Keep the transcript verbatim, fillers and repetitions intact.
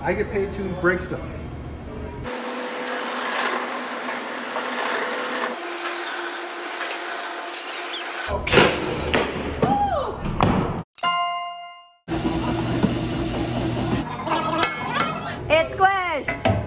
I get paid to break stuff. It's squished.